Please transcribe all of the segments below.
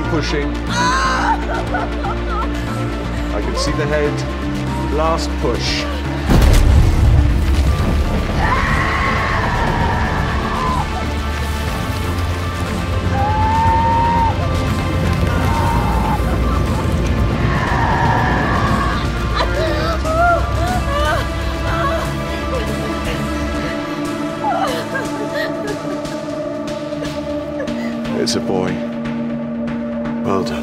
pushing. I can see the head. Last push. It's a boy. Well done.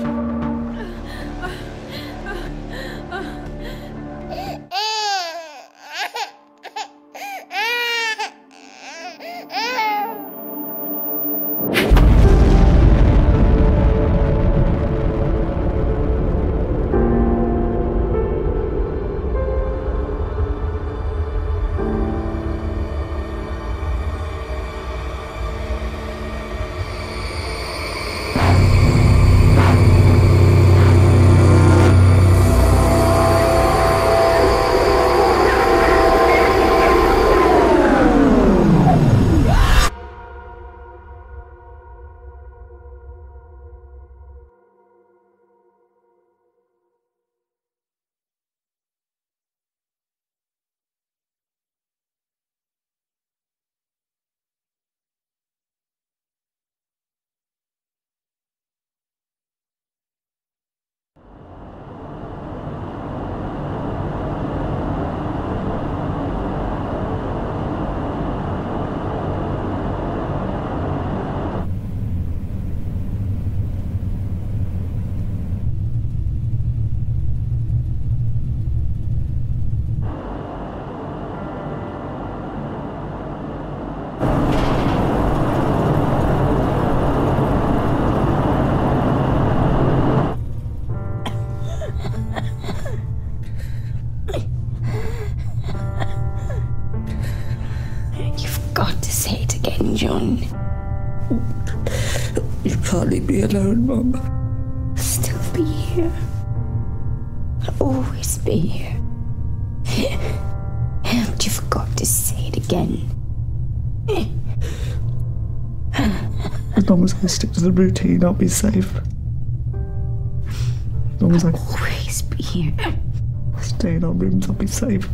John. You can't leave me alone, Mum. I'll still be here. I'll always be here. But you forgot to say it again. As long as I stick to the routine, I'll be safe. As long as I always be here. Stay in our rooms, I'll be safe.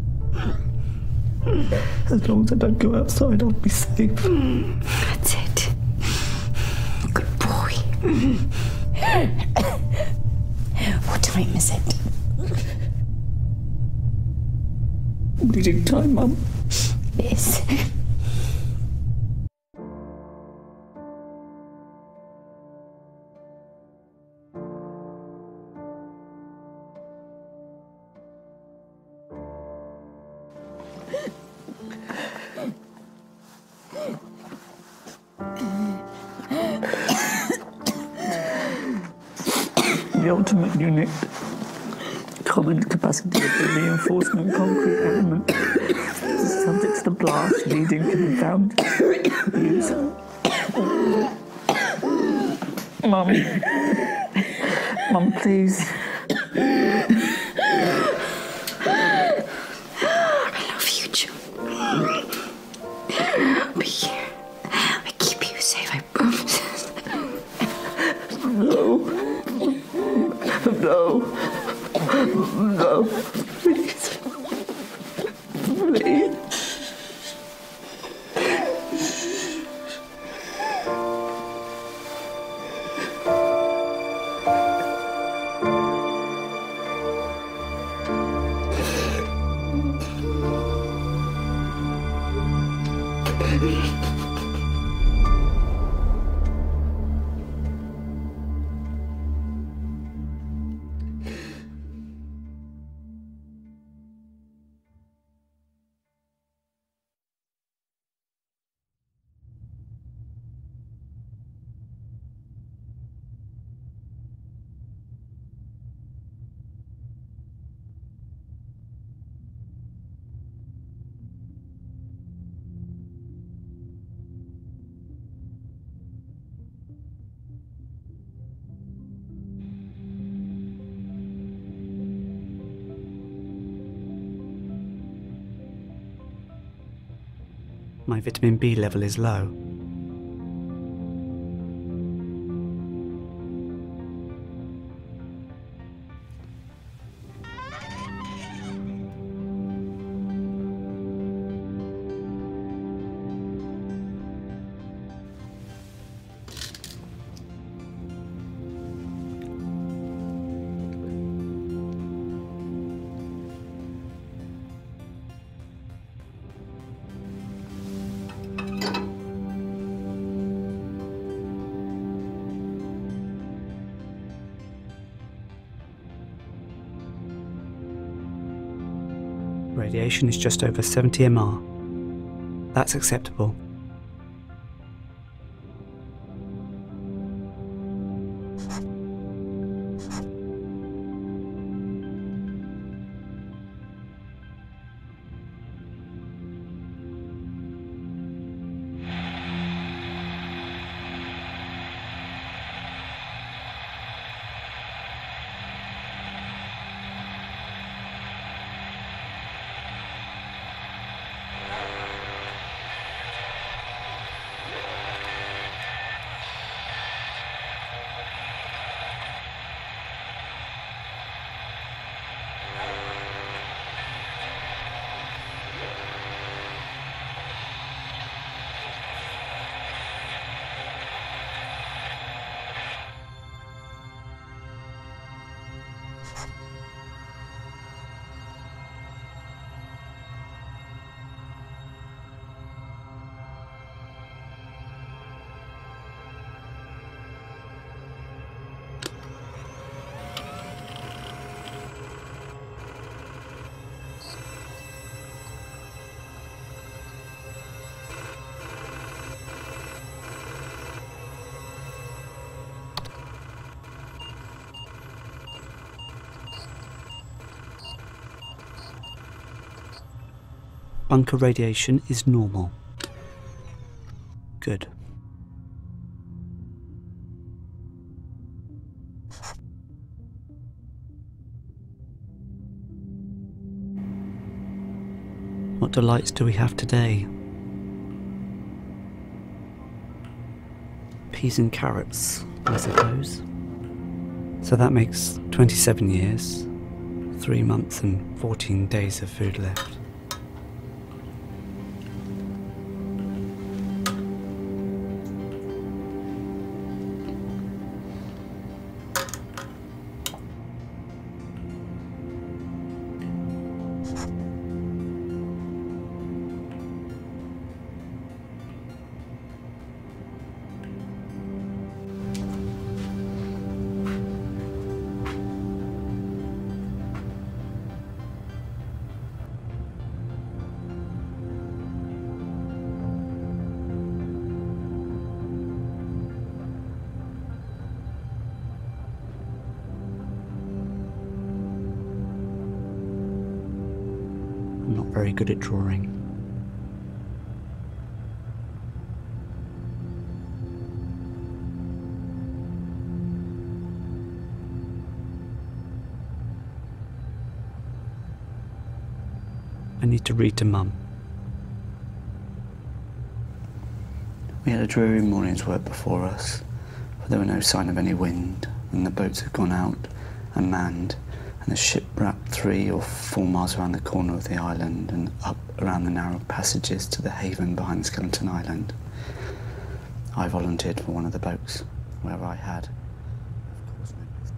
As long as I don't go outside, I'll be safe. That's it. Good boy. What time is it? Reading time, Mum. Yes. The ultimate unit, common capacity of the reinforcement concrete element, subject to the blast, leading to the found use. Mum, please. I love you, John. I'll be here. I keep you safe, I promise. No, please. Please. My vitamin B level is low. radiation is just over 70 MR. That's acceptable. Bunker radiation is normal. Good. What delights do we have today? Peas and carrots, I suppose. So that makes 27 years, 3 months and 14 days of food left. I'm not very good at drawing. I need to read to Mum. We had a dreary morning's work before us, for there were no sign of any wind, and the boats had gone out and manned, and the ship wrapped 3 or 4 miles around the corner of the island and up around the narrow passages to the haven behind Skeleton Island. I volunteered for one of the boats, where I had, of course, no business.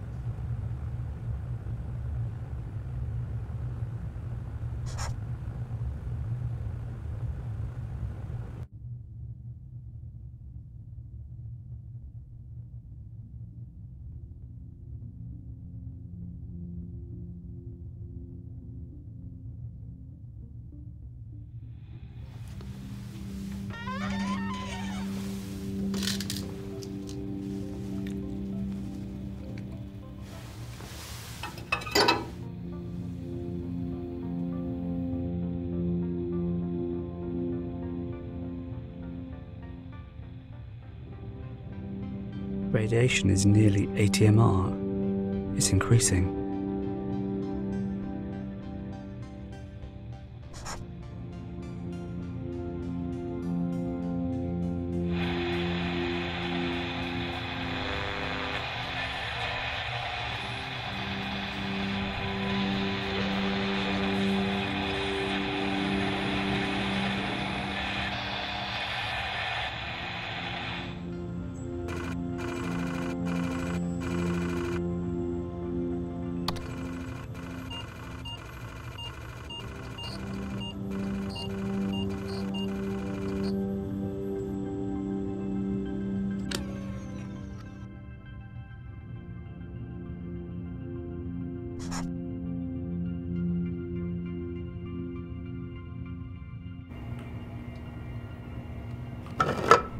Radiation is nearly 80 MR. It's increasing.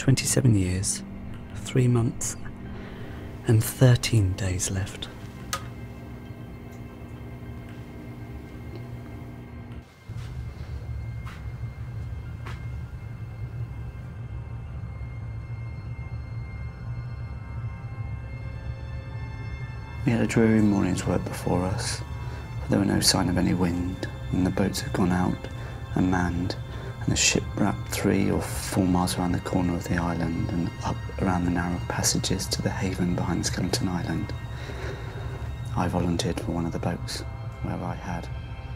27 years, 3 months, and 13 days left. We had a dreary morning's work before us, but there were no sign of any wind, and the boats had gone out and manned, and the ship wrapped 3 or 4 miles around the corner of the island and up around the narrow passages to the haven behind Skeleton Island. I volunteered for one of the boats, wherever I had.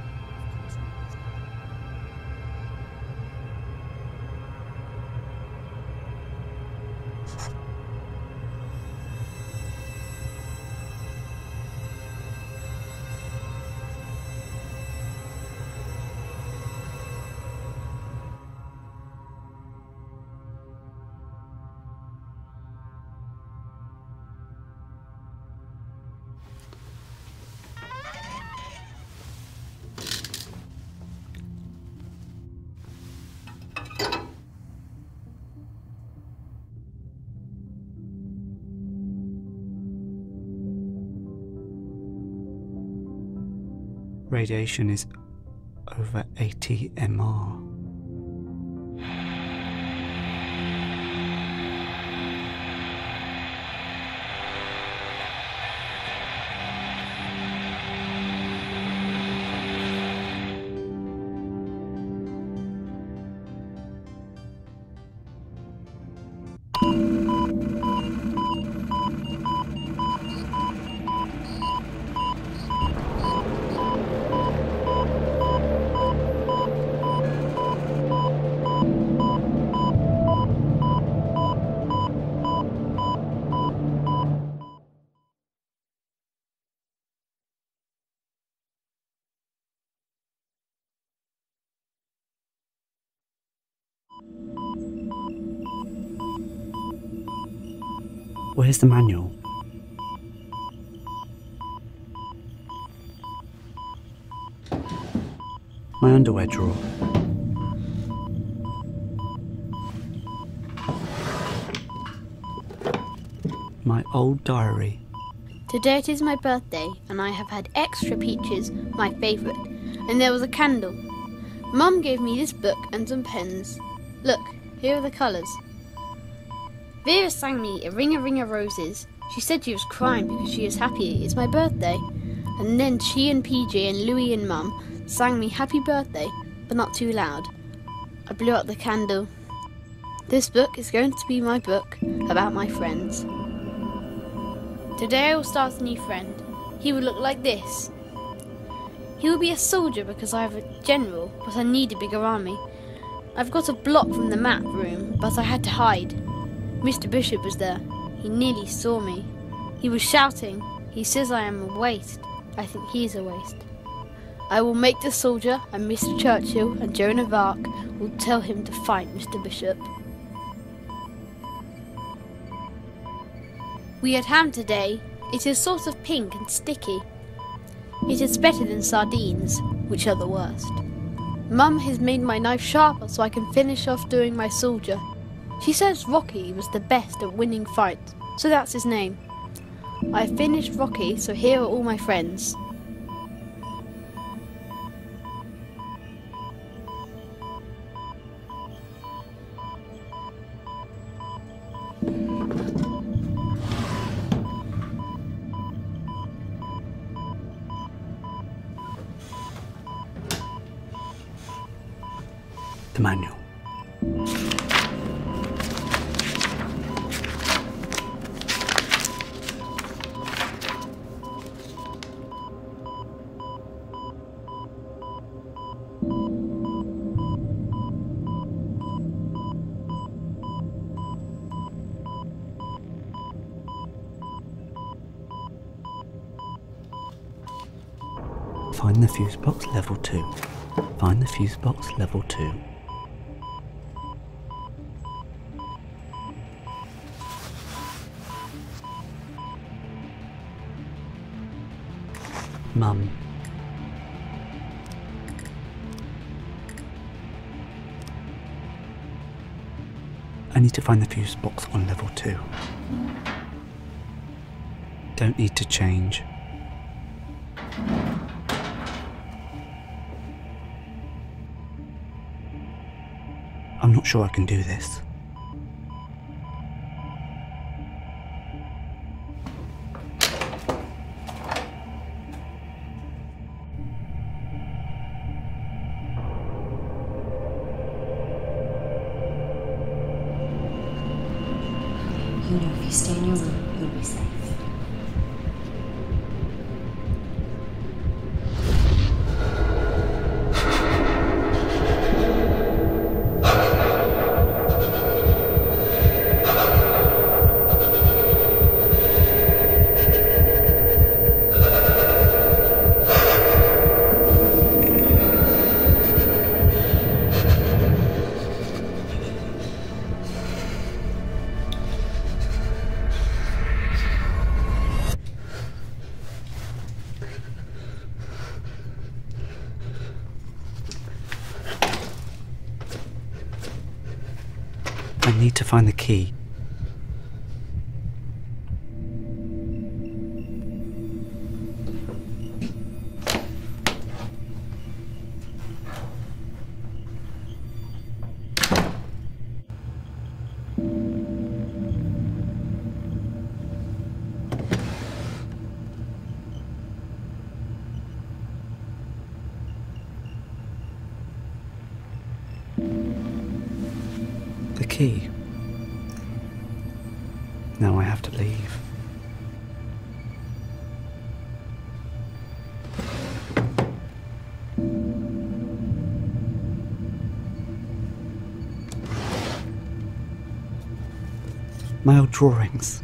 Radiation is over 80 MR. Where's the manual? My underwear drawer. My old diary. Today it is my birthday, and I have had extra peaches, my favourite, and there was a candle. Mum gave me this book and some pens. Look, here are the colours. Vera sang me a ring of roses. She said she was crying because she is happy it's my birthday. And then she and PJ and Louie and Mum sang me happy birthday, but not too loud. I blew out the candle. This book is going to be my book about my friends. Today I will start a new friend. He will look like this. He will be a soldier because I have a general, but I need a bigger army. I've got a block from the map room, but I had to hide. Mr. Bishop was there. He nearly saw me. He was shouting. He says I am a waste. I think he's a waste. I will make the soldier, and Mr. Churchill and Joan of Arc will tell him to fight Mr. Bishop. We had ham today. It is sort of pink and sticky. It is better than sardines, which are the worst. Mum has made my knife sharper so I can finish off doing my soldier. She says Rocky was the best at winning fights, so that's his name. I finished Rocky, so here are all my friends. The manual. Find the fuse box level 2. Find the fuse box level 2. Mum. I need to find the fuse box on level 2. Don't need to change. I'm not sure I can do this. You know, if you stay in your room, you'll be safe. I need to find the key. The key. Now I have to leave. My old drawings.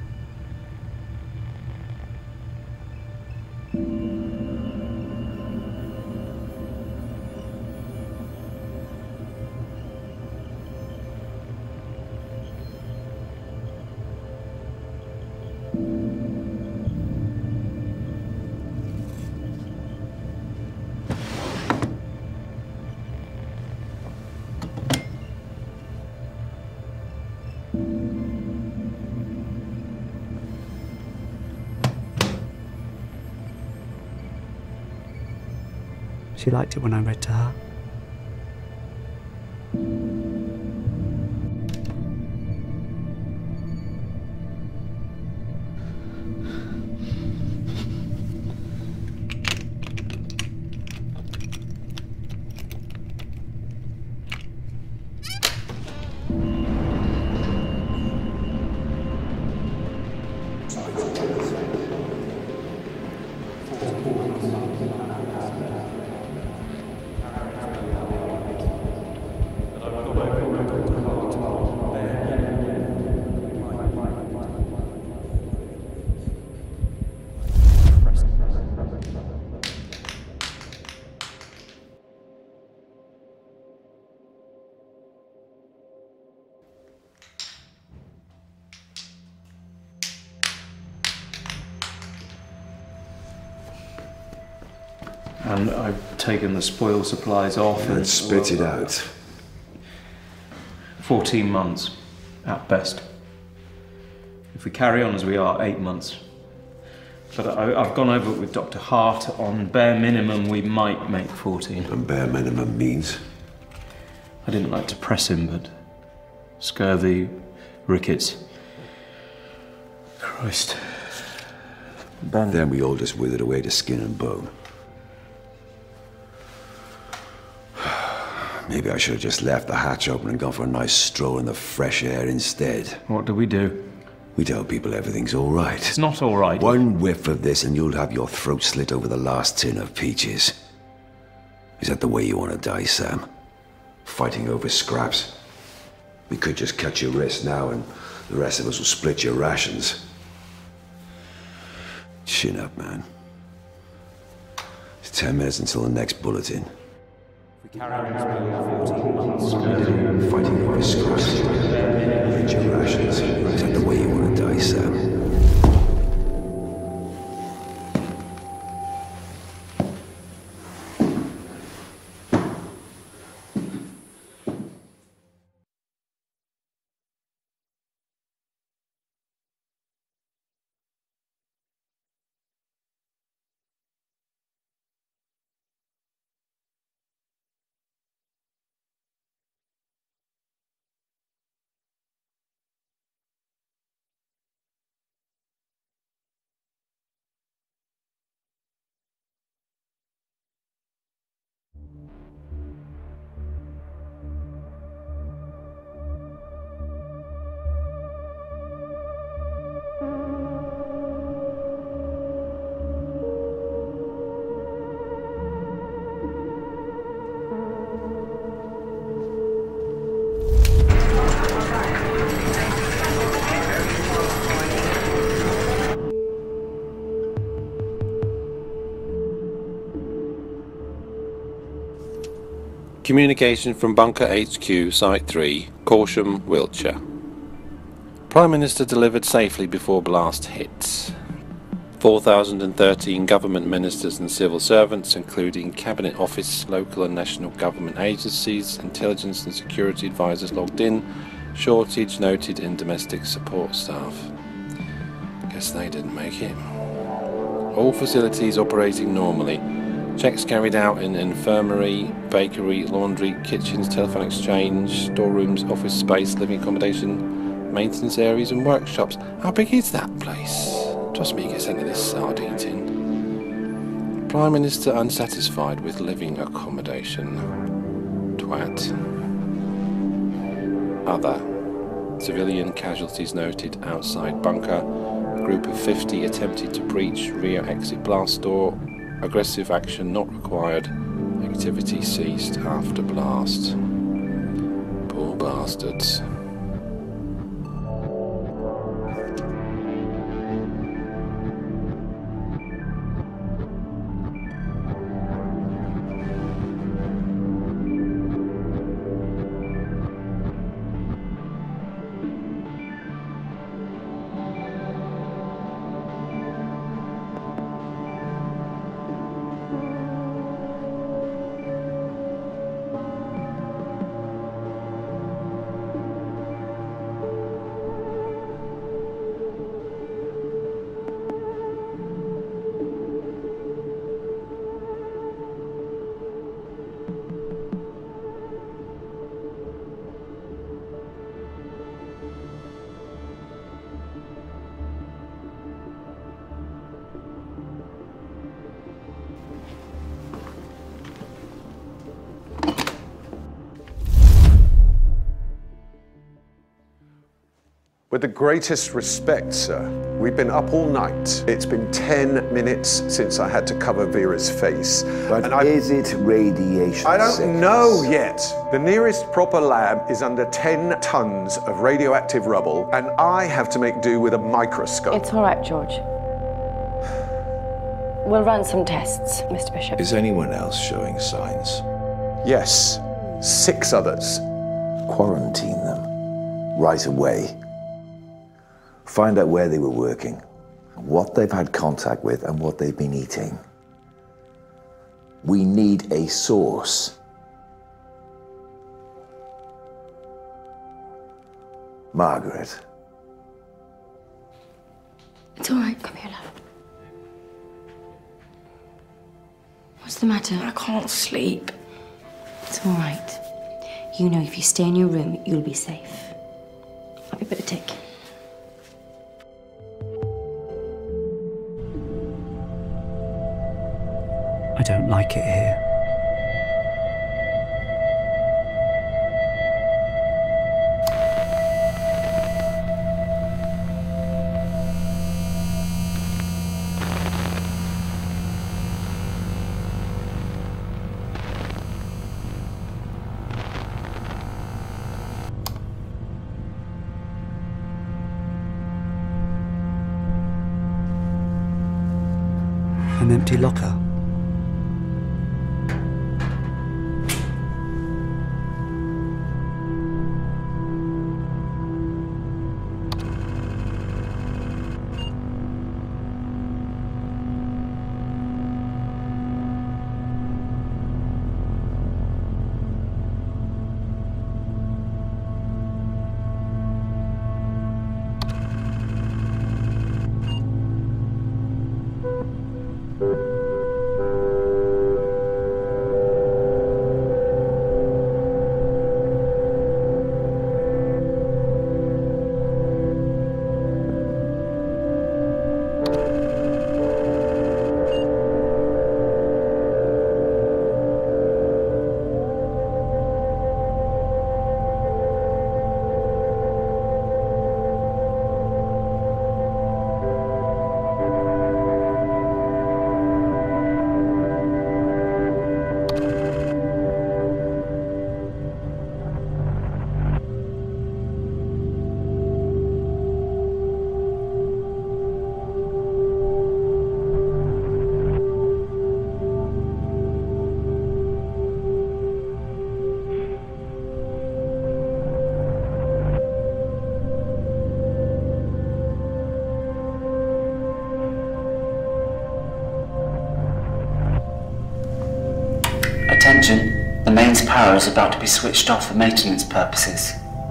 She liked it when I read to her. And I've taken the spoil supplies off And spit it out. 14 months, at best. If we carry on as we are, 8 months. But I've gone over it with Dr. Hart. On bare minimum, we might make 14. And bare minimum means? I didn't like to press him, but scurvy, rickets. Christ. Then we all just withered away to skin and bone. Maybe I should have just left the hatch open and gone for a nice stroll in the fresh air instead. What do we do? We tell people everything's all right. It's not all right. One whiff of this and you'll have your throat slit over the last tin of peaches. Is that the way you want to die, Sam? Fighting over scraps? We could just cut your wrist now and the rest of us will split your rations. Chin up, man. It's 10 minutes until the next bulletin. We carry on as we are 14 months. Fighting over scraps. Split your rations. Is that the way you want to die, Sam? Communication from Bunker HQ, Site 3, Corsham, Wiltshire. Prime Minister delivered safely before blast hit. 4,013 government ministers and civil servants, including Cabinet Office, local and national government agencies, intelligence and security advisors logged in. Shortage noted in domestic support staff. Guess they didn't make it. All facilities operating normally. Checks carried out in infirmary, bakery, laundry, kitchens, telephone exchange, storerooms, office space, living accommodation, maintenance areas and workshops. How big is that place? Trust me, you get sent to this sardine tin. Prime Minister unsatisfied with living accommodation. Twat. Other. Civilian casualties noted outside bunker. A group of 50 attempted to breach rear exit blast door. Aggressive action not required. Activity ceased after blast. Poor bastards. With the greatest respect, sir, we've been up all night. It's been 10 minutes since I had to cover Vera's face. But is it radiation I don't sickness? know yet. The nearest proper lab is under 10 tons of radioactive rubble, and I have to make do with a microscope. It's all right, George. We'll run some tests, Mr. Bishop. Is anyone else showing signs? Yes, 6 others. Quarantine them right away. Find out where they were working, what they've had contact with, and what they've been eating. We need a source. Margaret. It's all right. Come here, love. What's the matter? I can't sleep. It's all right. You know if you stay in your room, you'll be safe. I'll be a bit of tick. I don't like it here. An empty locker. Attention, the mains power is about to be switched off for maintenance purposes.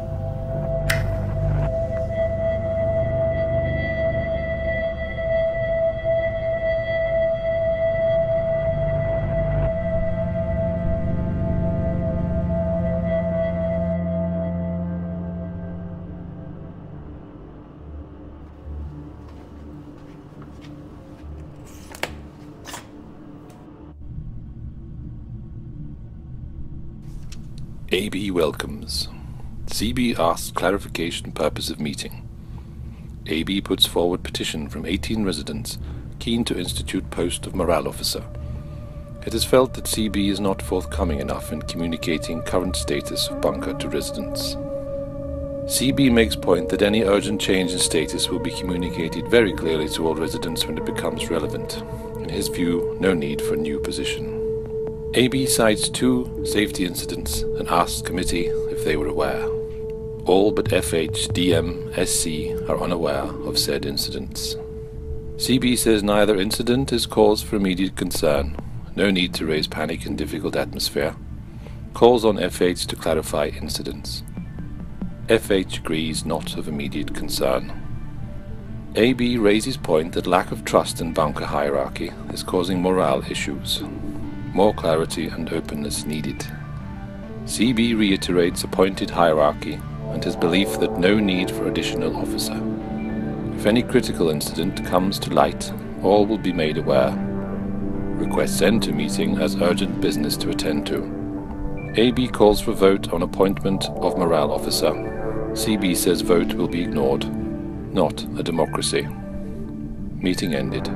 AB welcomes. CB asks clarification purpose of meeting. AB puts forward petition from 18 residents keen to institute post of morale officer. It is felt that CB is not forthcoming enough in communicating current status of bunker to residents. CB makes point that any urgent change in status will be communicated very clearly to all residents when it becomes relevant. In his view, no need for a new position. AB cites 2 safety incidents and asks committee if they were aware. All but FH, DM, SC are unaware of said incidents. CB says neither incident is cause for immediate concern, no need to raise panic in difficult atmosphere. Calls on FH to clarify incidents. FH agrees not of immediate concern. AB raises point that lack of trust in bunker hierarchy is causing morale issues. More clarity and openness needed. CB reiterates appointed hierarchy and his belief that no need for additional officer. If any critical incident comes to light, all will be made aware. Requests end to meeting as urgent business to attend to. AB calls for vote on appointment of morale officer. CB says vote will be ignored. Not a democracy. Meeting ended.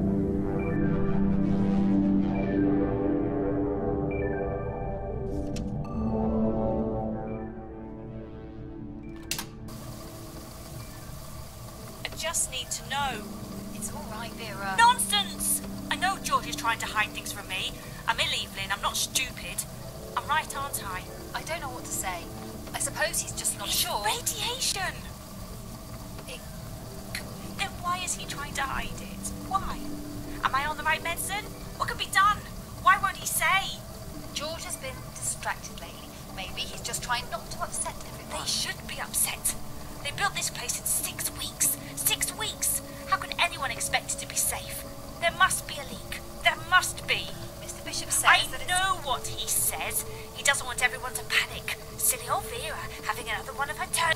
Just need to know. It's all right, Vera. Nonsense! I know George is trying to hide things from me. I'm ill, Evelyn. I'm not stupid. I'm right, aren't I? I don't know what to say. I suppose he's just not sure. Radiation! Then why is he trying to hide it? Why? Am I on the right medicine? What can be done? Why won't he say? George has been distracted lately. Maybe he's just trying not to upset everyone. They should be upset. They built this place in 6 weeks. 6 weeks! How can anyone expect it to be safe? There must be a leak. There must be. Mr. Bishop says I that know what he says. He doesn't want everyone to panic. Silly old Vera having another one of her turn.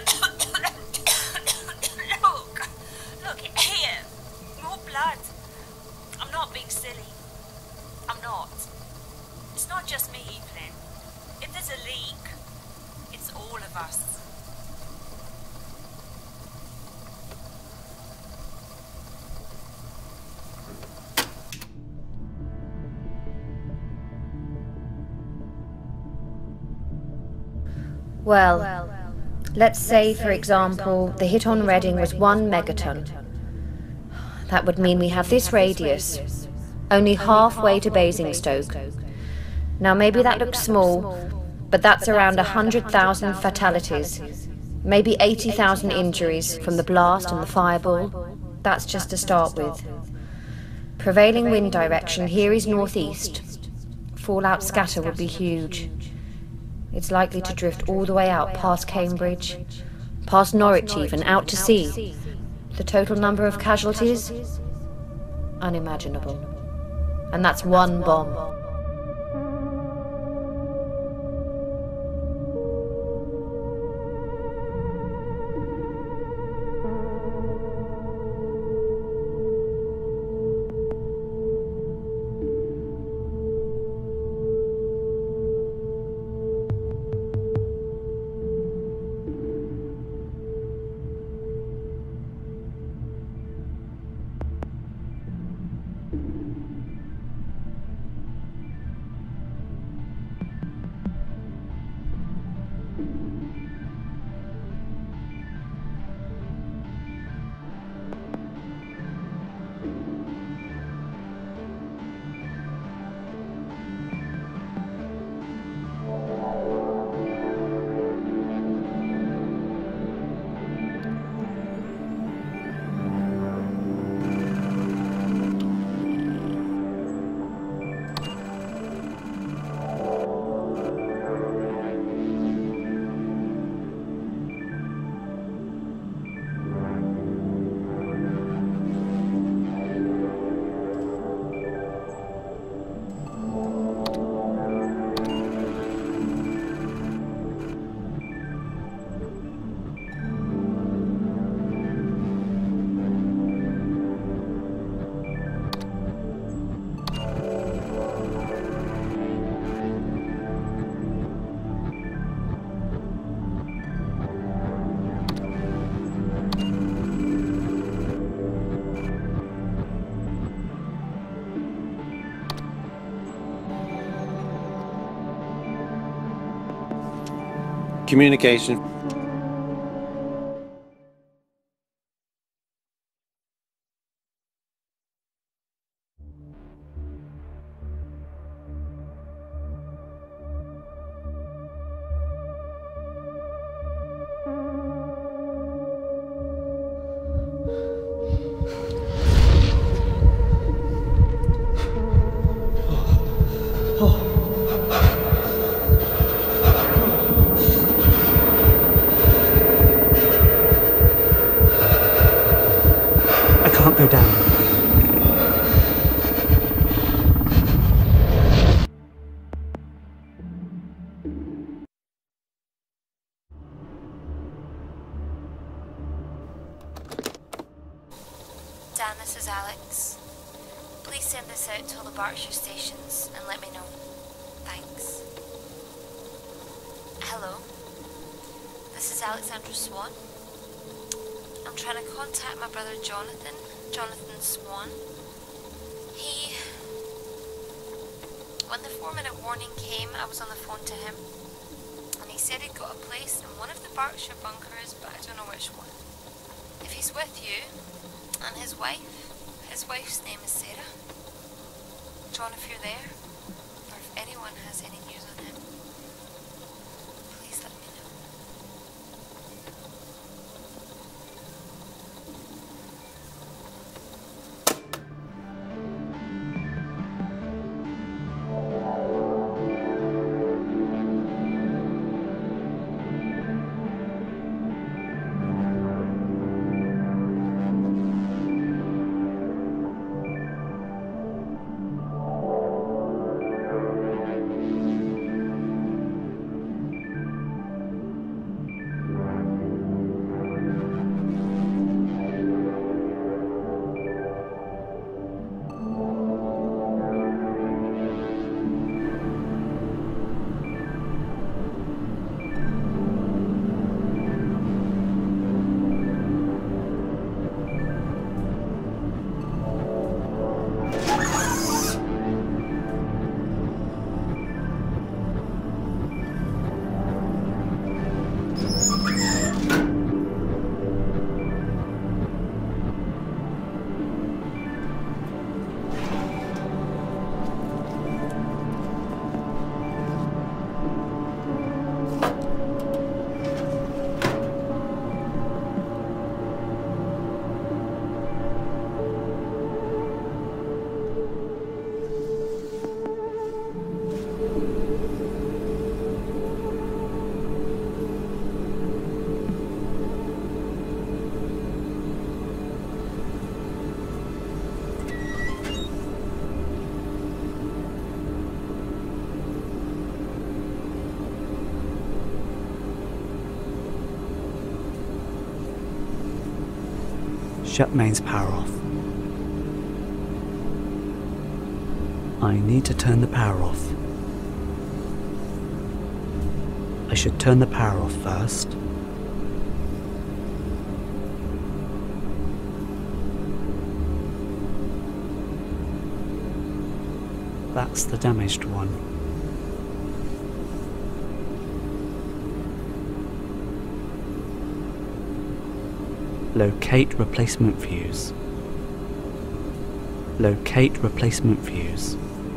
Look, here. More blood. I'm not being silly. I'm not. It's not just me, Evelyn. If there's a leak, it's all of us. Well, let's say, for example, the hit on Reading was 1 megaton. That would mean we have this radius, only halfway to Basingstoke. Now maybe that looks small, but that's around 100,000 fatalities, maybe 80,000 injuries from the blast and the fireball. That's just to start with. Prevailing wind direction here is northeast. Fallout scatter would be huge. It's likely to drift all the way out past Cambridge, past Norwich even, out to sea. The total number of casualties? Unimaginable. And that's 1 bomb. Communication. Can't go down. Dan, this is Alex. Please send this out to all the Berkshire stations and let me know. Thanks. Hello. This is Alexandra Swan. I'm trying to contact my brother Jonathan Swan. When the 4-minute warning came, I was on the phone to him, and he said he'd got a place in one of the Berkshire bunkers, but I don't know which one. If he's with you, and his wife's name is Sarah. John, if you're there, or if anyone has any news on him, please let me know. Shut mains power off. I need to turn the power off. I should turn the power off first. That's the damaged one. Locate replacement fuse. Locate replacement fuse.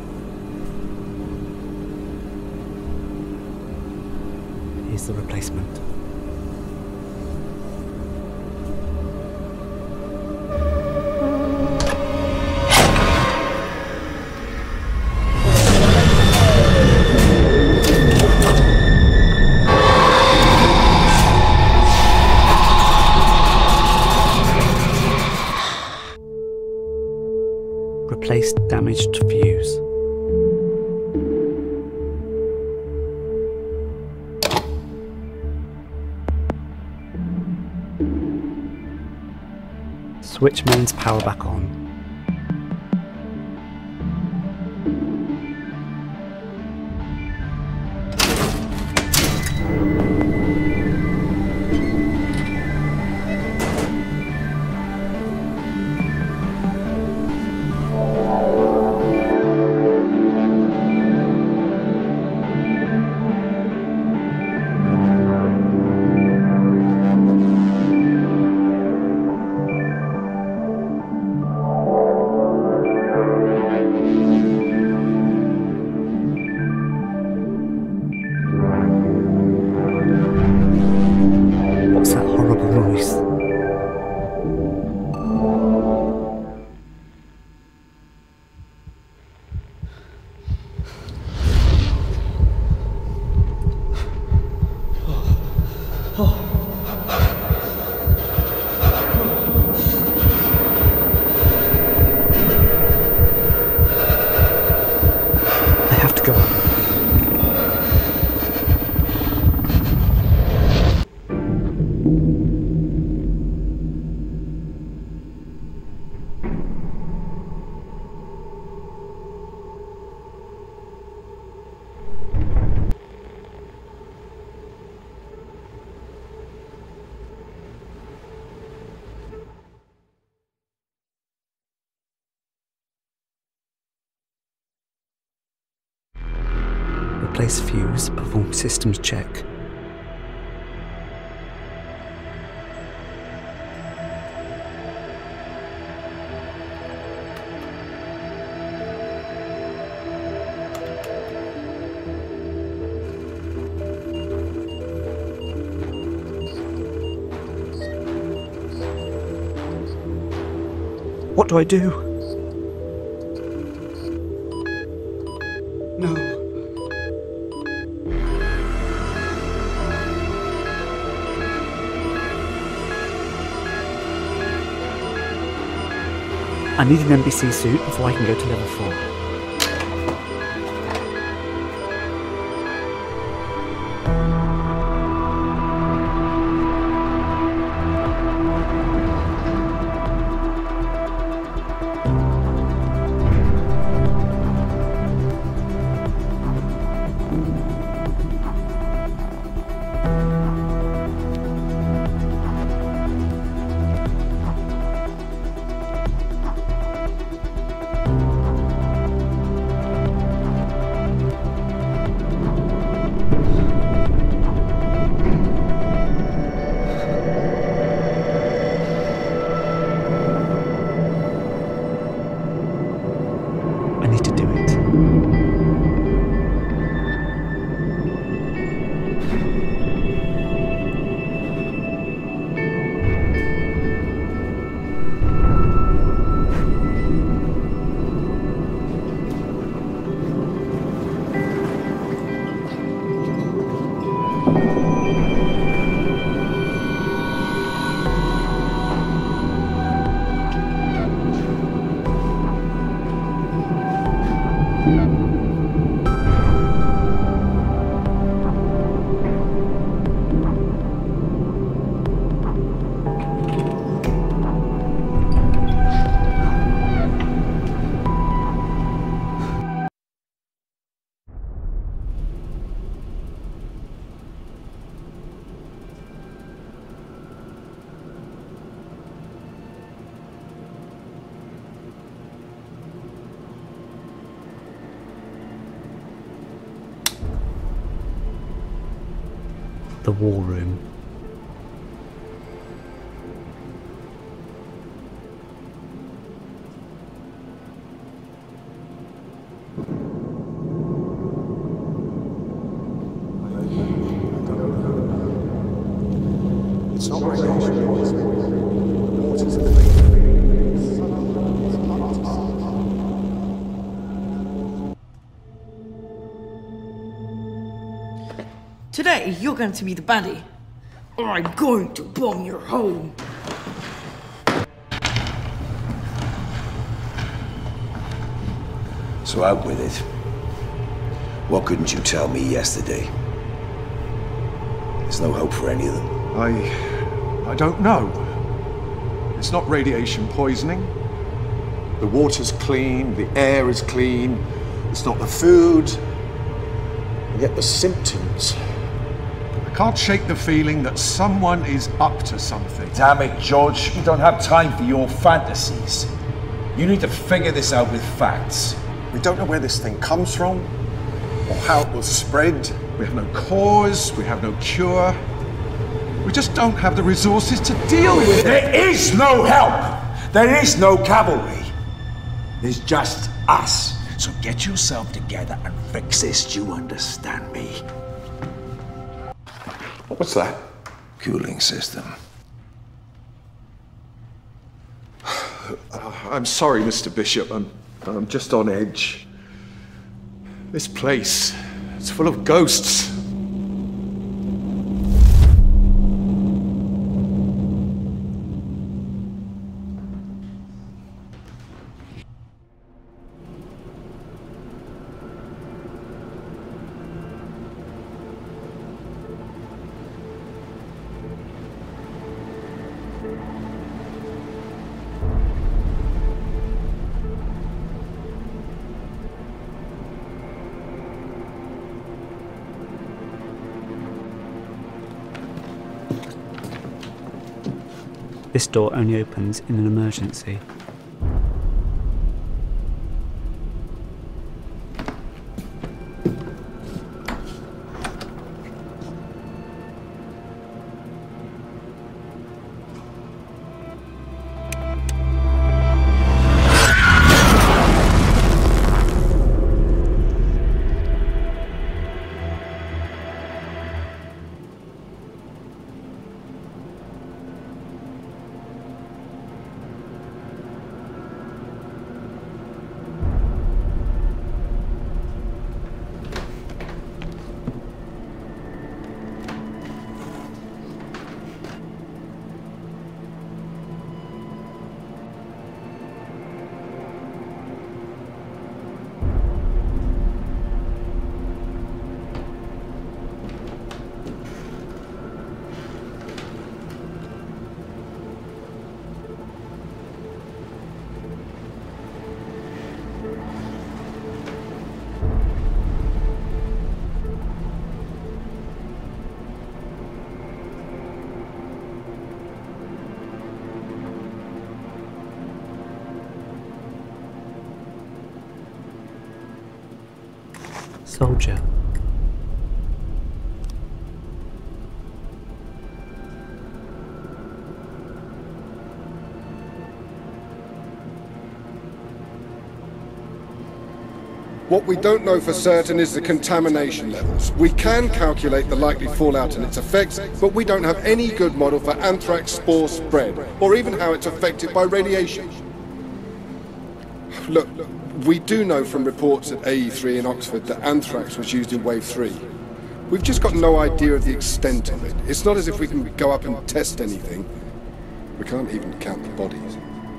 Here's the replacement. Replace damaged fuse. Switch mains power back on. replace fuse, perform systems check. What do I do? No. I need an NBC suit before I can go to level 4. I need to do it. The war room. It's not radiation. Today, you're going to be the baddie, or I'm going to bomb your home. So out with it. What couldn't you tell me yesterday? There's no hope for any of them. I don't know. It's not radiation poisoning. The water's clean, the air is clean. It's not the food. And yet the symptoms. I can't shake the feeling that someone is up to something. Damn it, George. We don't have time for your fantasies. You need to figure this out with facts. We don't know where this thing comes from, or how it will spread. We have no cause, we have no cure. We just don't have the resources to deal with it. There is no help. There is no cavalry. There's just us. So get yourself together and fix this, do you understand me? What's that? Cooling system. I'm sorry, Mr. Bishop. I'm just on edge. This place, it's full of ghosts. This door only opens in an emergency. soldier. What we don't know for certain is the contamination levels. We can calculate the likely fallout and its effects, but we don't have any good model for anthrax spore spread, or even how it's affected by radiation. Look, we do know from reports at AE3 in Oxford that anthrax was used in Wave 3. We've just got no idea of the extent of it. It's not as if we can go up and test anything. We can't even count the bodies.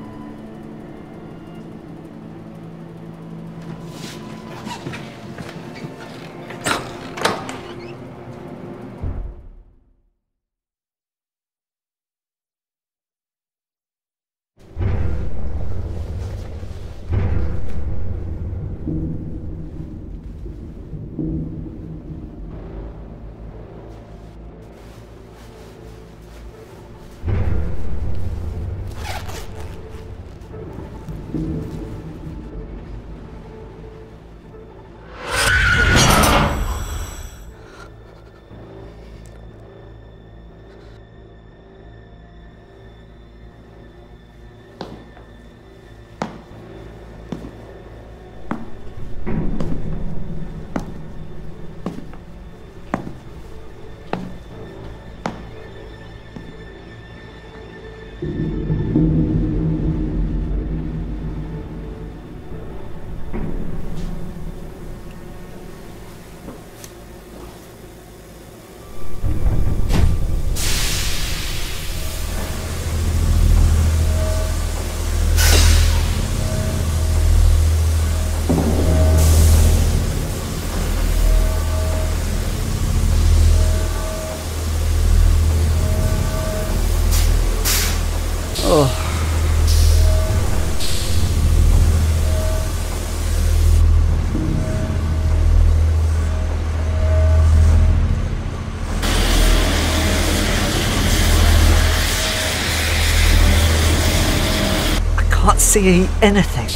Can't see anything.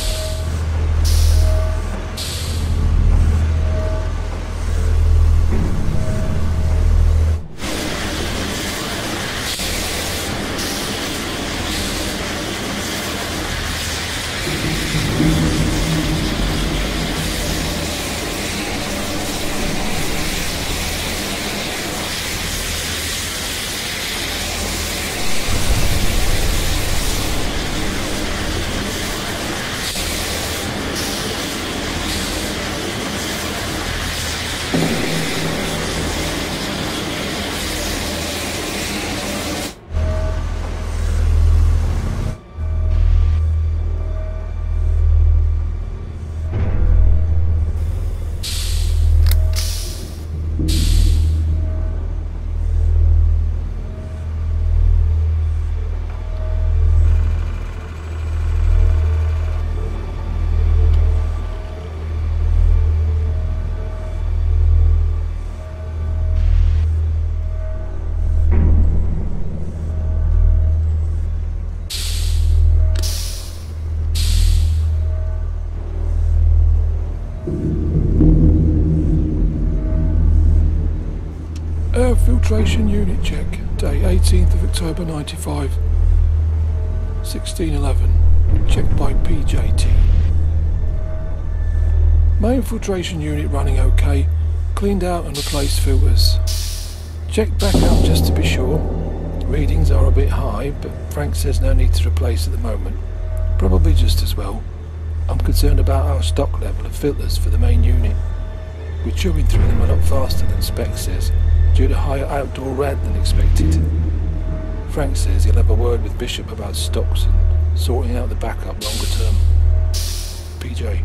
Air filtration unit check, day 18th of October 95, 1611, checked by PJT. Main filtration unit running okay, cleaned out and replaced filters. Checked back out just to be sure. Readings are a bit high, but Frank says no need to replace at the moment. Probably just as well. I'm concerned about our stock level of filters for the main unit. We're chewing through them a lot faster than Spec says, due to higher outdoor rad than expected. Frank says he'll have a word with Bishop about stocks and sorting out the backup longer term. PJ.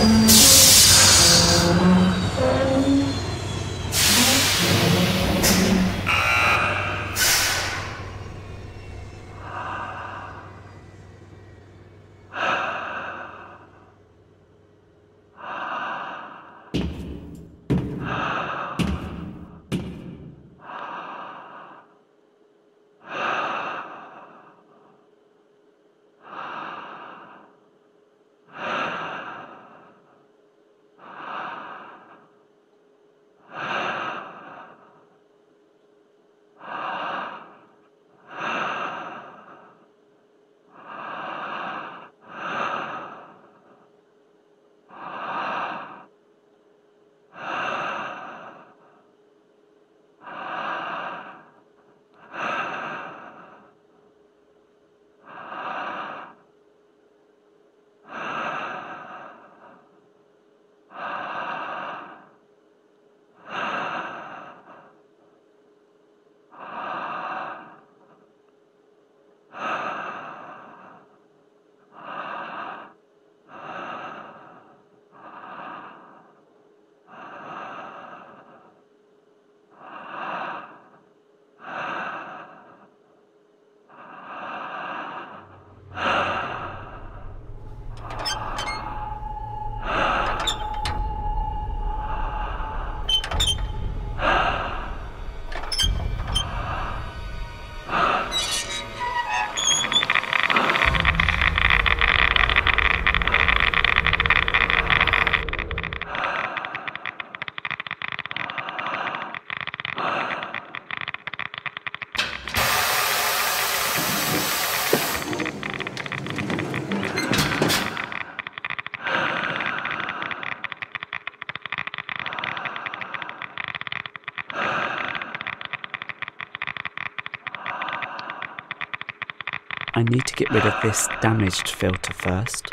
I need to get rid of this damaged filter first.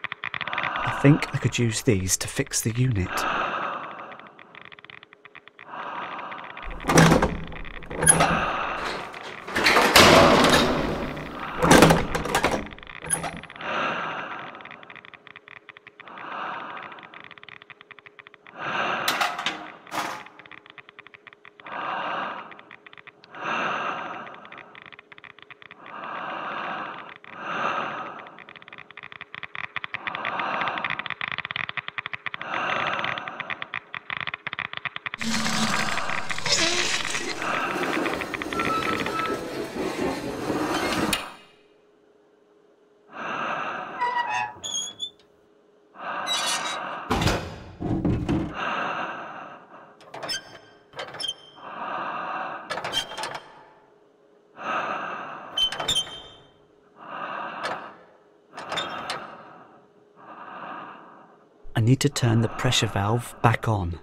I think I could use these to fix the unit. I need to turn the pressure valve back on.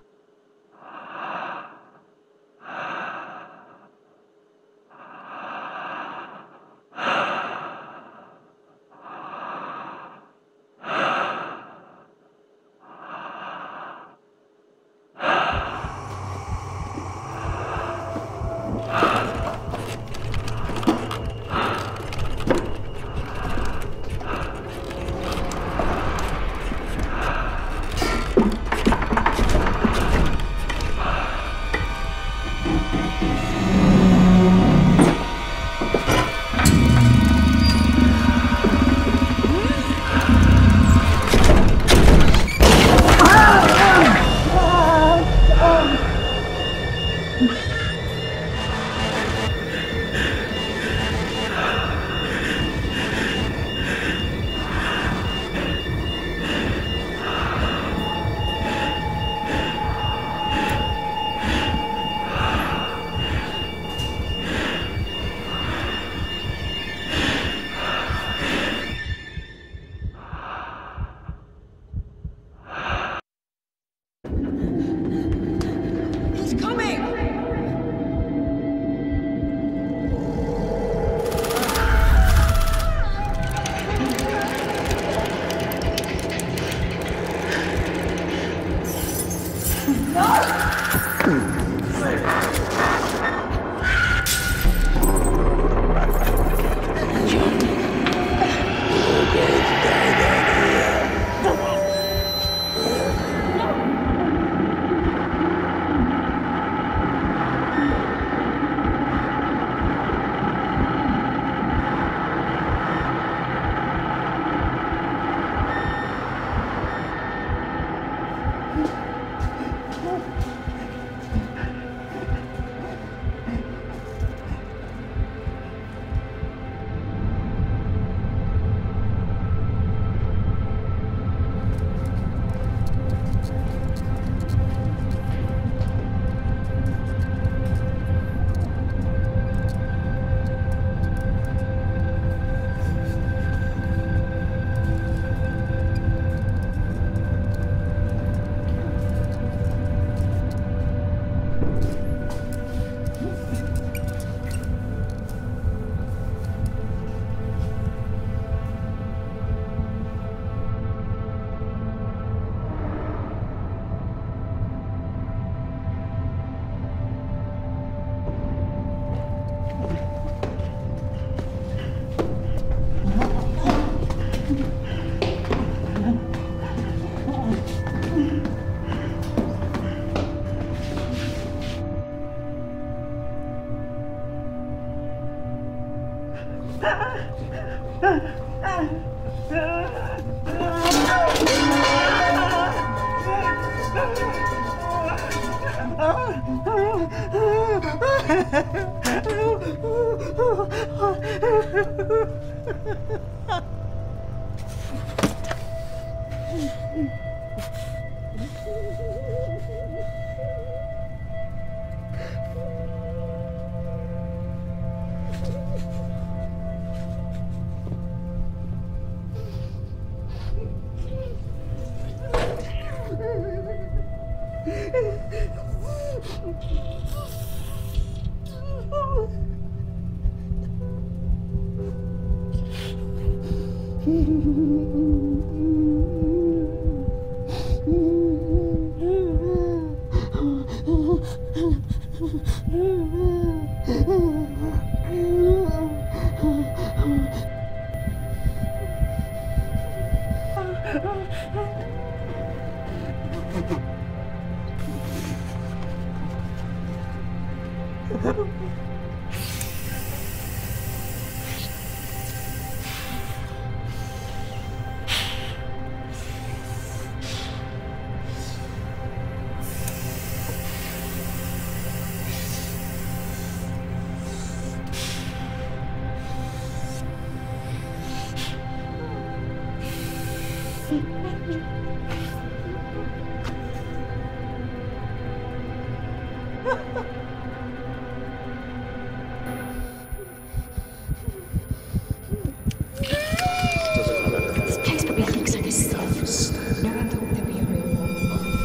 This place probably looks like a sieve. No one thought there'd be a real war.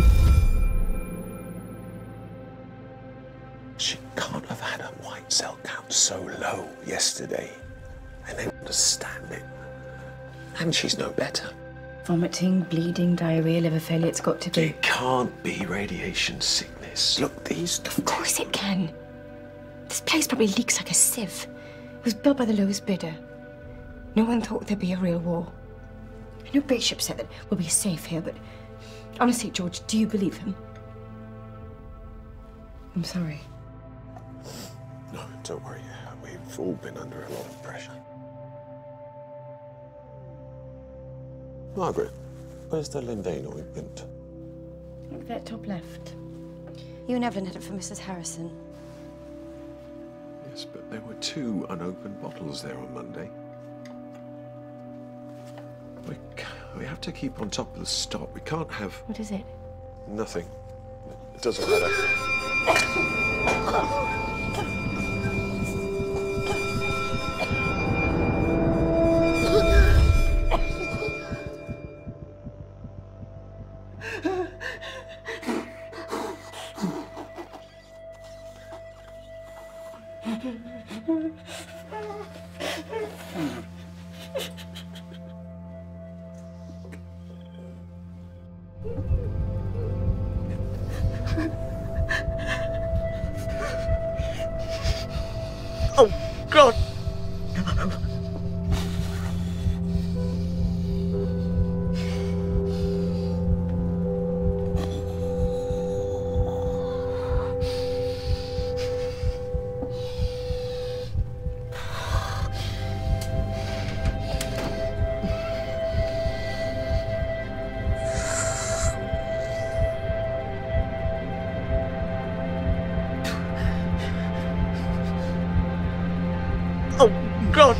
She can't have had her white cell count so low yesterday. And they understand it. And she's no better. Vomiting, bleeding, diarrhea, liver failure, it's got to be. It can't be radiation sickness. Look, these... Of course it can. This place probably leaks like a sieve. It was built by the lowest bidder. No one thought there'd be a real war. I know Bishop said that we'll be safe here, but honestly, George, do you believe him? I'm sorry. No, don't worry. We've all been under a lot of pressure. Margaret, where's the Lindane ointment? Look, that top left. You and Evelyn had it for Mrs. Harrison. Yes, but there were 2 unopened bottles there on Monday. We have to keep on top of the stock. We can't have... What is it? Nothing. It doesn't matter. Oh, God! Oh, God!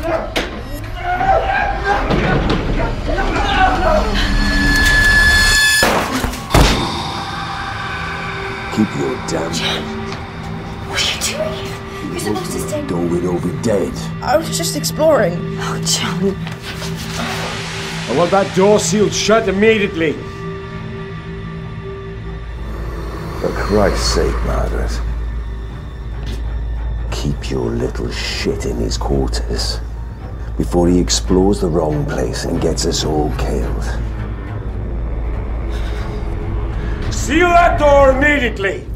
Keep your damn... What are you doing? You're supposed to stay... Or we'd all be dead. I was just exploring. Oh, John. I want that door sealed shut immediately. For Christ's sake, Margaret. Keep your little shit in his quarters before he explores the wrong place and gets us all killed. Seal that door immediately!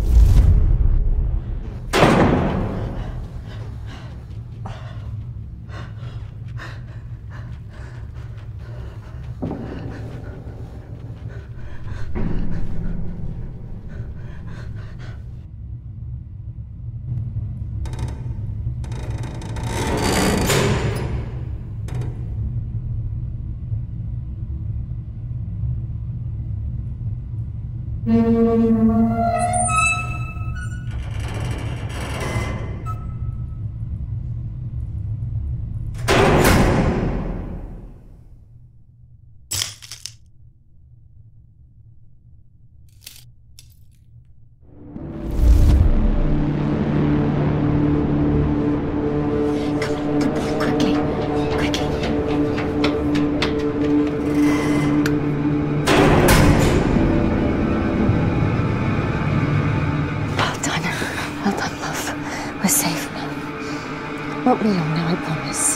Won't be long now, I promise.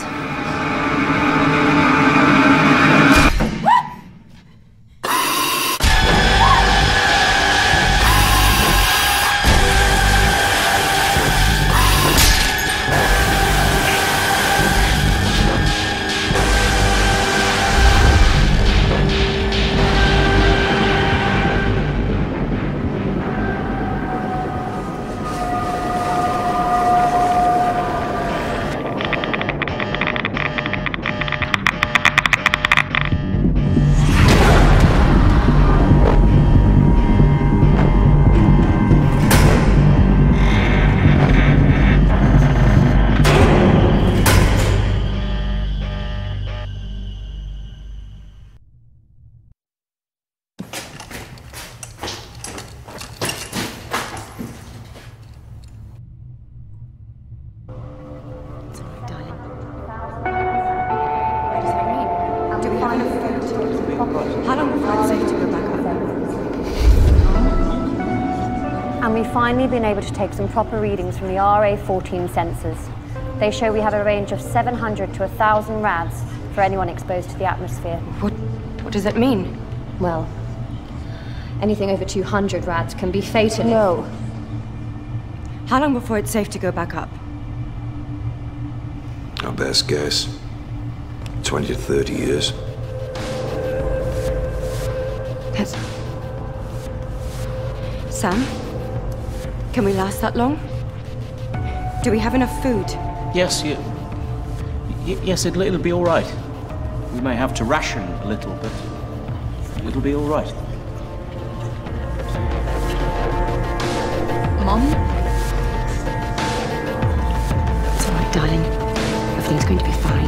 How long before it's safe to go back up? And we've finally been able to take some proper readings from the RA-14 sensors. They show we have a range of 700 to 1,000 rads for anyone exposed to the atmosphere. What does that mean? Well, anything over 200 rads can be fatal. No. How long before it's safe to go back up? Our best guess, 20 to 30 years. That's... Sam? Can we last that long? Do we have enough food? Yes, yes, it'll be all right. We may have to ration a little, but it'll be all right. Mom? It's all right, darling. Everything's going to be fine.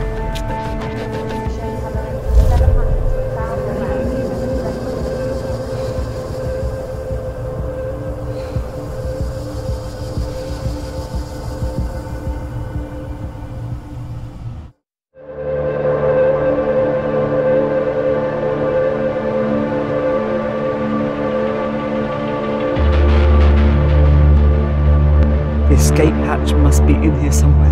The escape hatch must be in here somewhere.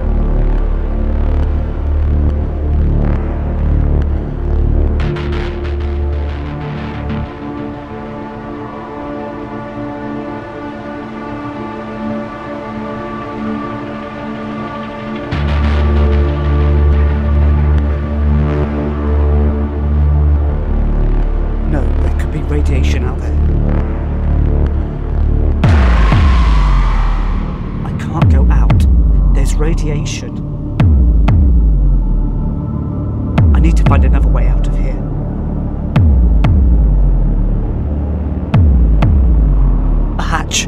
No, there could be radiation out there. Can't go out. There's radiation. I need to find another way out of here. A hatch.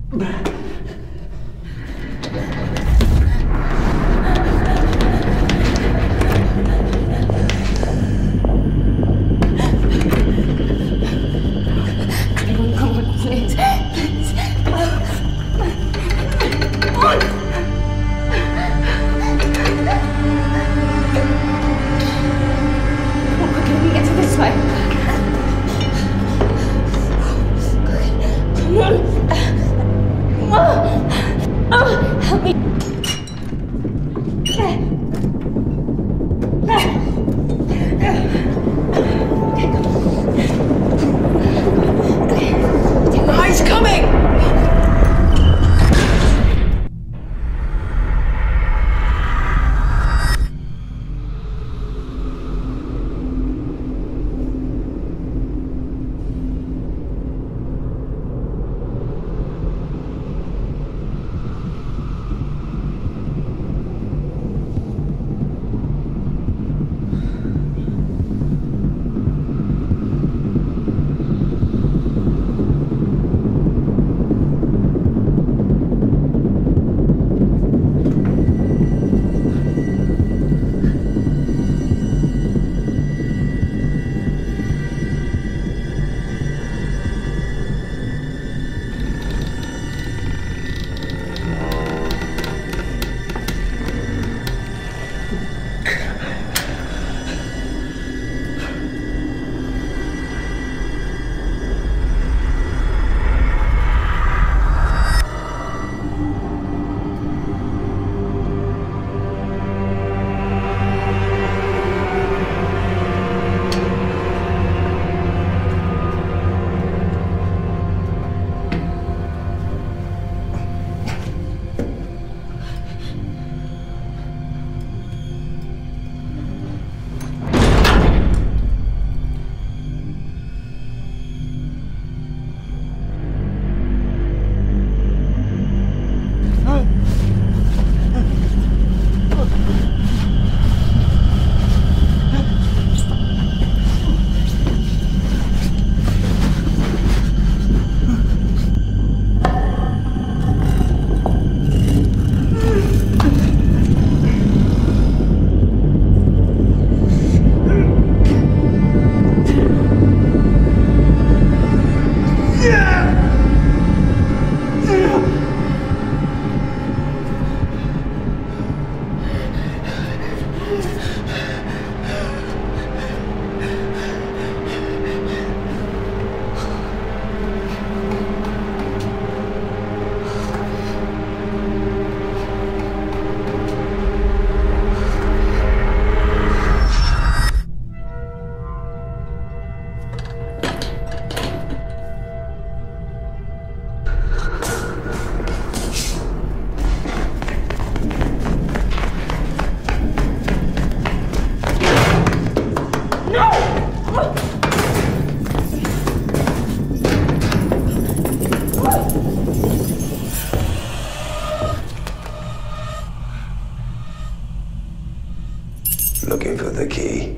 Looking for the key?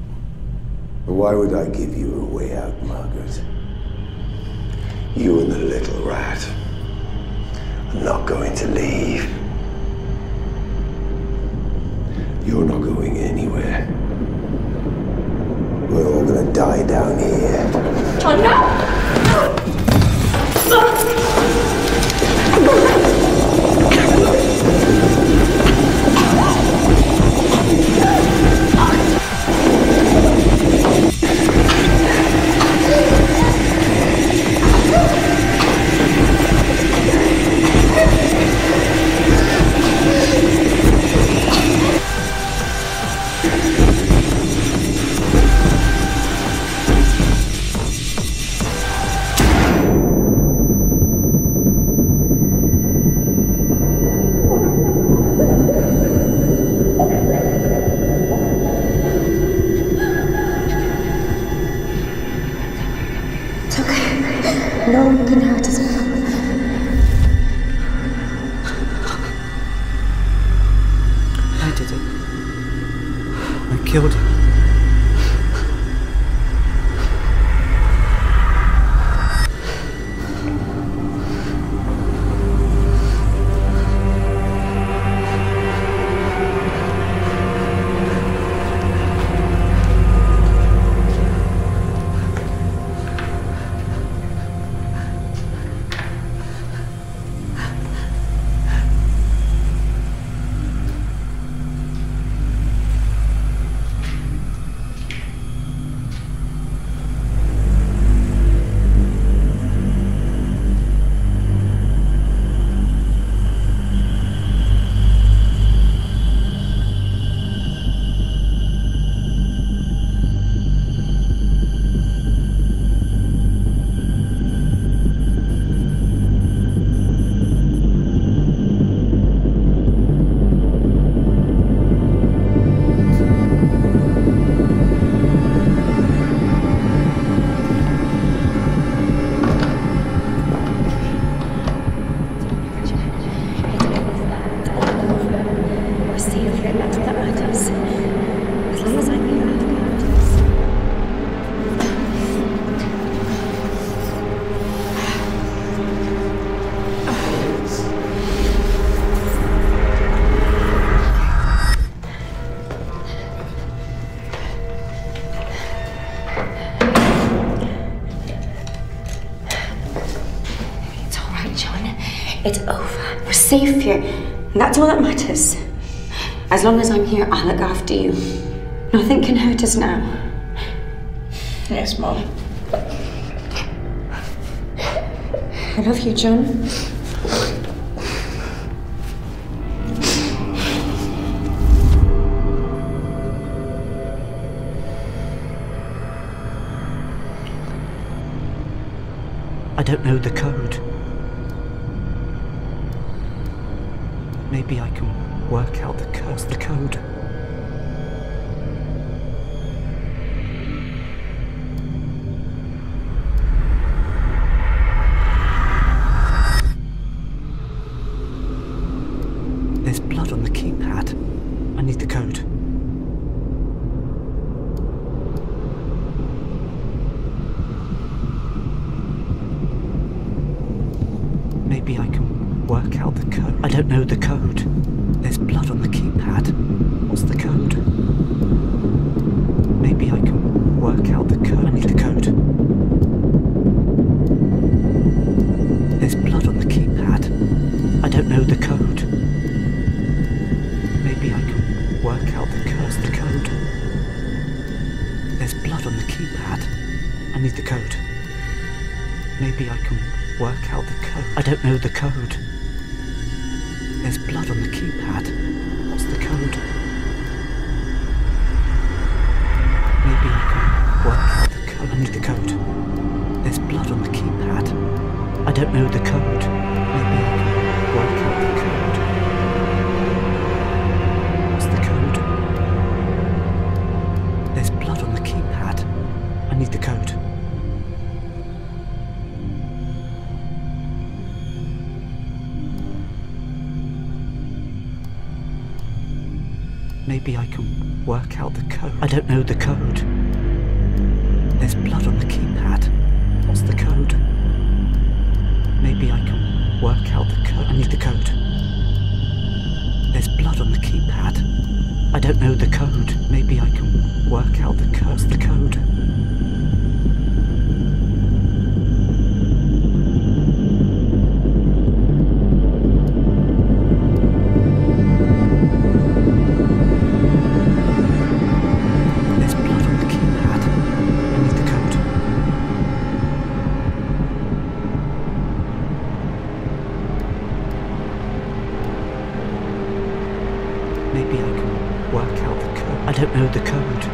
Why would I give you a way out, Margaret? You and the little rat are not going to leave. You're not going anywhere. We're all gonna die down here. Oh no! No one can hurt us now. I did it. I killed him. It's over. We're safe here. And that's all that matters. As long as I'm here, I'll look after you. Nothing can hurt us now. Yes, Mom. I love you, John. I don't know the code. Maybe I can work out the code. What's the code? There's blood on the keypad. I need the code. Maybe I can work out the code. I don't know the code. There's blood on the keypad. What's the code? Maybe I can work out the code. I need the code. There's blood on the keypad. I don't know the code. Maybe I can work out the code. What's the code? There's blood on the keypad. I need the code. Maybe I can work out the code. I don't know the code. There's blood on the keypad. What's the code? Maybe I can work out the code. I need the code. There's blood on the keypad. I don't know the code. Maybe I can work out the code. What's the code? There's blood on the keypad. I need the code. Maybe I can work out the code. I don't know the code. There's blood on the keypad. What's the code? Maybe I can work out the code. I need the code. There's blood on the keypad. I don't know the code. Maybe I can work out the code. What's the code? Maybe I can work out the code. I don't know the code.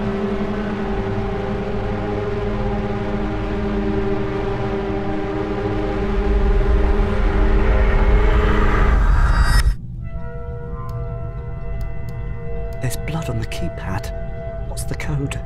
There's blood on the keypad. What's the code?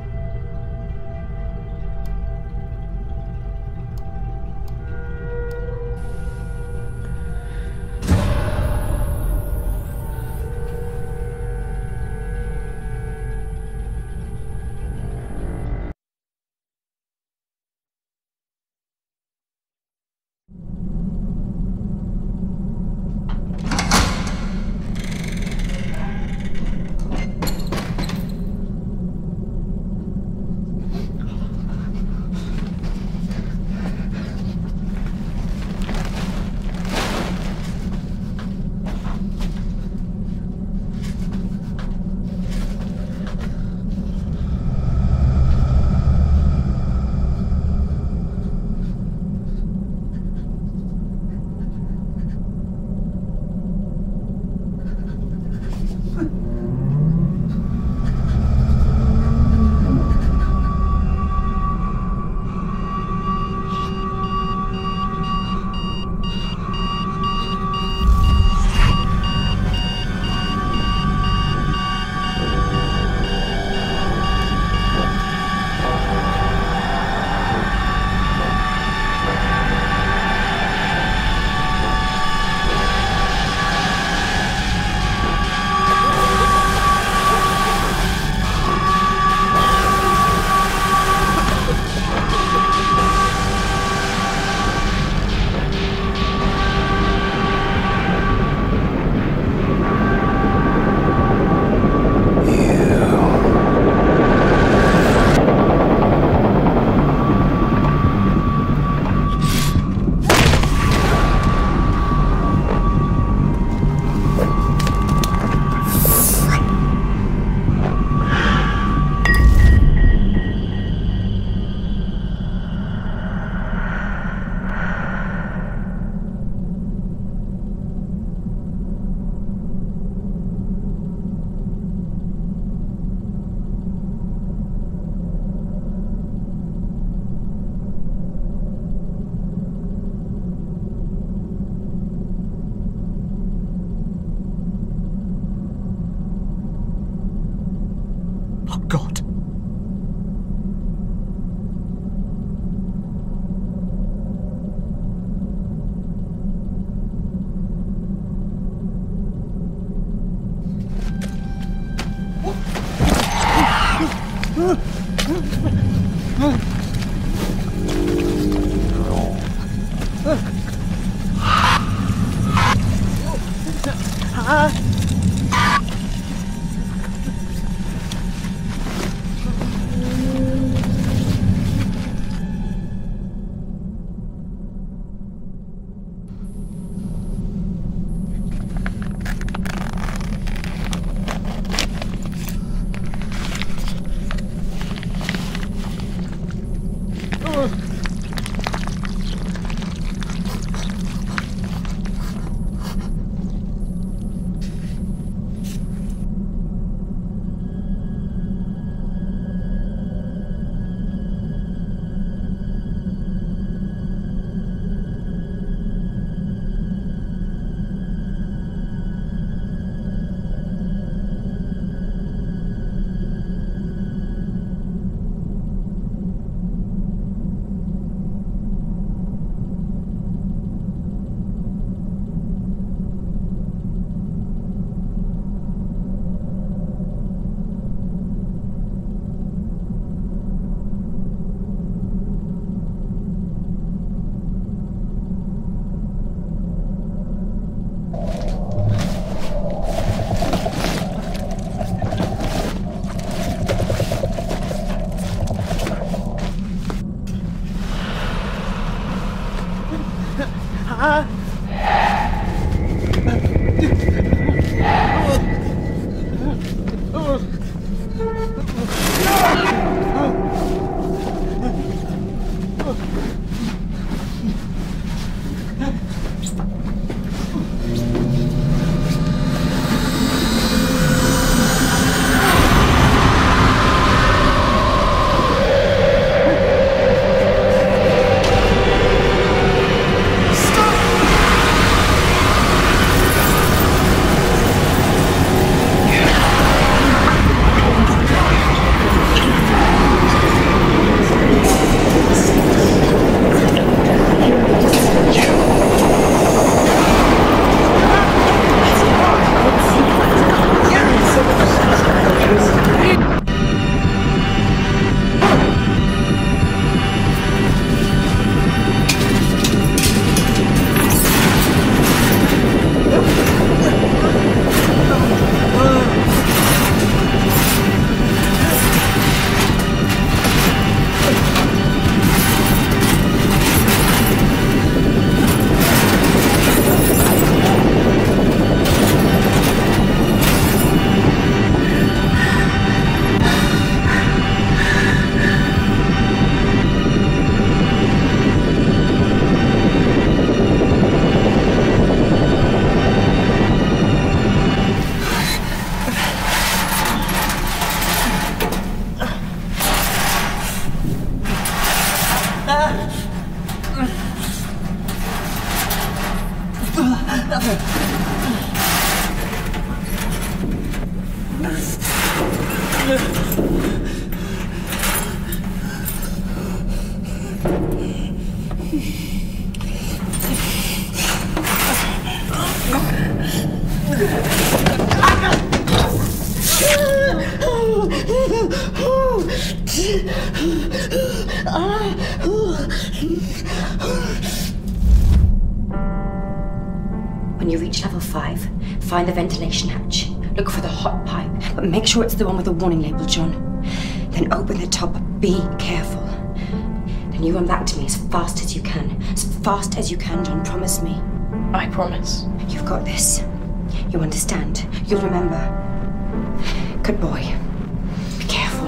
When you reach level 5, find the ventilation hatch. Look for the hot pipe, but make sure it's the one with the warning label, John. Then open the top, be careful. Then you run back to me as fast as you can. As fast as you can, John, promise me. I promise. You've got this. You understand. You'll remember. Good boy. Be careful.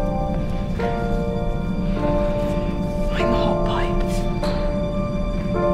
I'm a hot pipe.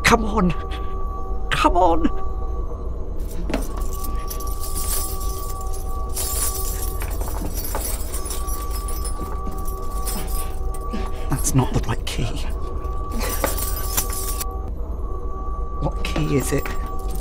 Come on. Come on. That's not the right key. What key is it?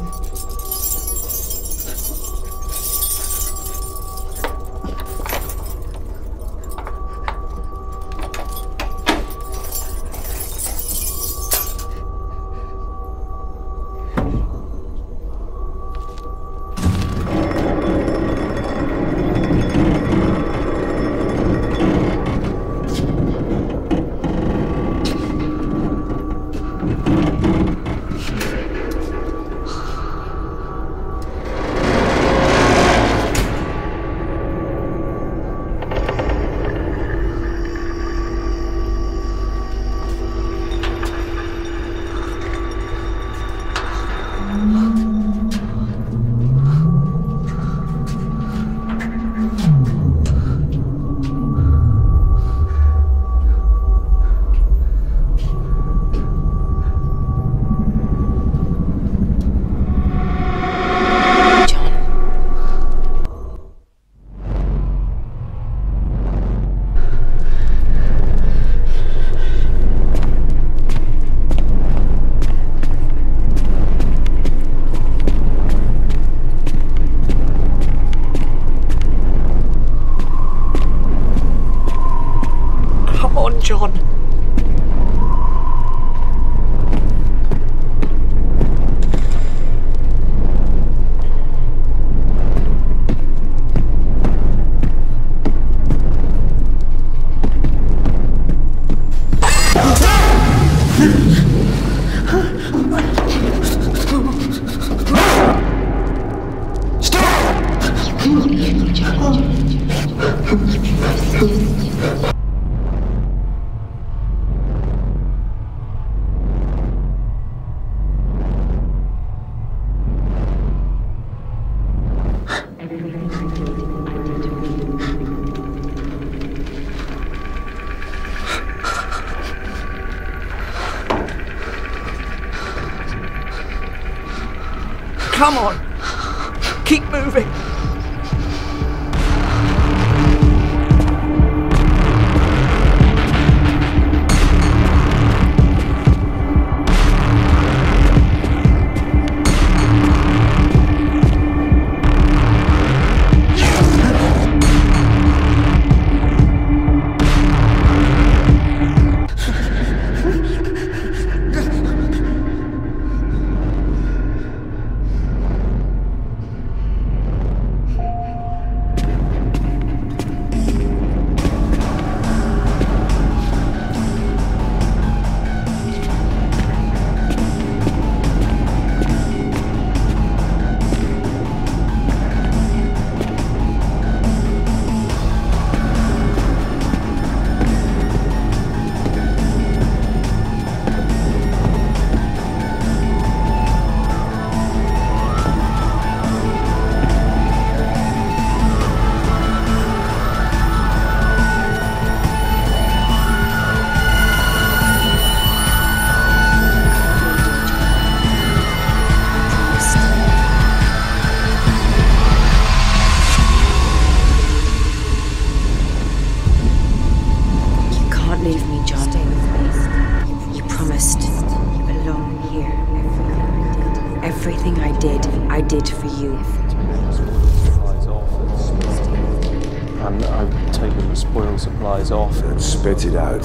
John. Come on! Keep moving! Everything I did for you. And I've taken the spoil supplies off. And spit it out.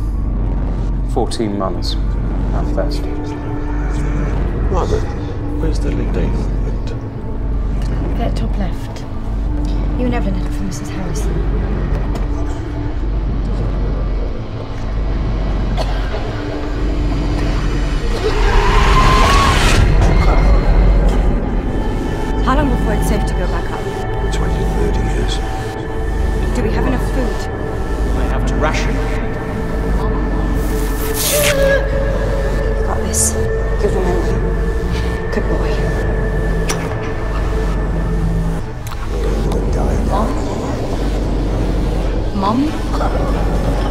14 months at best. Margaret, where's the lead date? There, top left. You and Evelyn had it from Mrs. Harrison. How long before it's safe to go back up? 20 to 30 years. Do we have enough food? I have to ration. You got this. You remember. Good boy. I'm going to die now. Mom?